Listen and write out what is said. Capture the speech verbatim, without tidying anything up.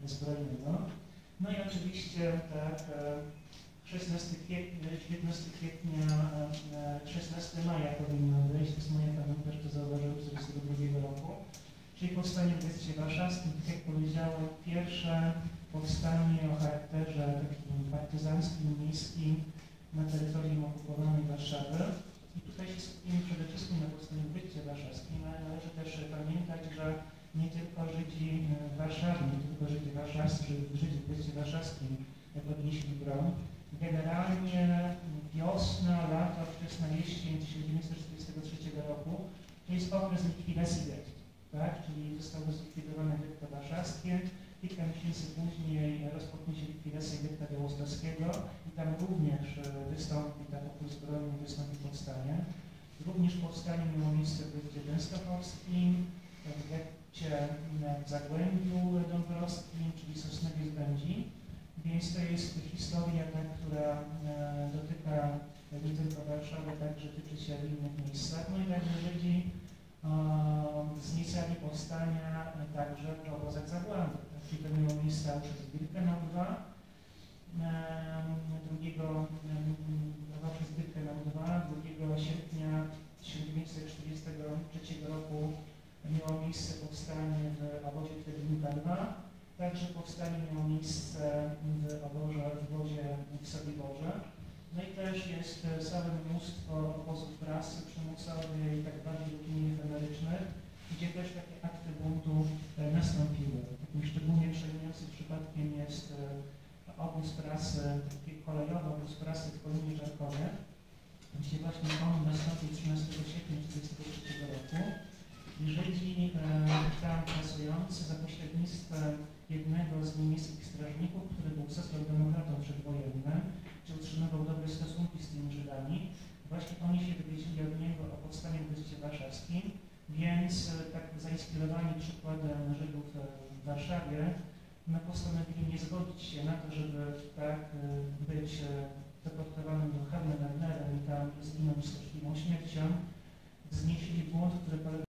zbrojnego. No i oczywiście tak szesnastego kwietnia, szesnastego maja powinno być, to jest moja pamięć, też to zauważyłem z czterdziestego drugiego roku, czyli powstanie w getcie warszawskim, tak jak powiedziałem, pierwsze powstanie o charakterze takim partyzanckim, miejskim na terytorium okupowanej Warszawy. I tutaj się skupimy przede wszystkim na powstaniu w getcie warszawskim, ale należy też pamiętać, że nie tylko Żydzi w Warszawie, nie tylko Żydzi warszawscy, Żydzi w getcie warszawskim podnieśli broń. Generalnie wiosna, lato, wczesna jesień tysiąc dziewięćset czterdziestego trzeciego roku to jest okres likwidacji gett, tak? Czyli zostało zlikwidowane getto warszawskie. Kilka miesięcy później rozpocznie się likwidacja getta białostockiego i tam również wystąpi, tak oprócz zbrojny wystąpi powstanie. Również powstanie miało miejsce w getcie częstochowskim, w getcie w Zagłębiu Dąbrowskim, czyli Sosnowiec-Będzin. Więc to jest historia, ta, która e, dotyka nie tylko Warszawy, także tyczy się w innych miejscach. No i także Żydzi e, zniecali powstania także w obozach zagłady. Czyli to miało miejsce przez Birkenau dwa, przez Birkenau dwa, drugiego sierpnia tysiąc dziewięćset czterdziestego trzeciego roku miało miejsce powstanie w obozie Treblinka dwa. Także powstanie miało miejsce w obozie, w obozie w Sobiborze. No i też jest całe mnóstwo obozów prasy przymusowej i tak bardziej lub mniej efemerycznych, gdzie też takie akty buntu nastąpiły. Takim szczególnie przejmującym przypadkiem jest obóz prasy, taki kolejowy obóz prasy w Kolinie Czarkowie, gdzie właśnie on nastąpił trzynastego sierpnia tysiąc dziewięćset czterdziestego trzeciego roku. I Żydzi e, tam pracujący za pośrednictwem jednego z niemieckich strażników, który był socjaldemokratą przedwojennym, czy utrzymywał dobre stosunki z tymi Żydami, właśnie oni się dowiedzieli od niego o powstaniu w getcie warszawskim, więc tak zainspirowani przykładem Żydów w Warszawie, no, postanowili nie zgodzić się na to, żeby tak być deportowanym do Herne-Wegnerem i tam zginąć straszliwą śmiercią. Znieśli błąd, który polegał